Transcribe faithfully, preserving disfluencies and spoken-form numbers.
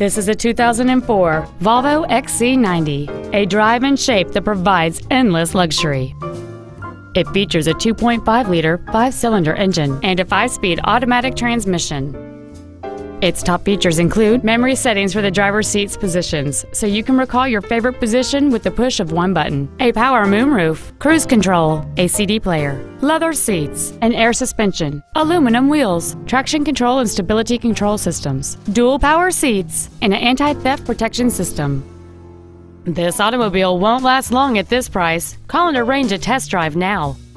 This is a two thousand four Volvo X C ninety, a drive and shape that provides endless luxury. It features a two point five liter five-cylinder engine and a five-speed automatic transmission. Its top features include memory settings for the driver's seat's positions, so you can recall your favorite position with the push of one button, a power moonroof, cruise control, a C D player, leather seats, an air suspension, aluminum wheels, traction control and stability control systems, dual power seats, and an anti-theft protection system. This automobile won't last long at this price. Call and arrange a test drive now.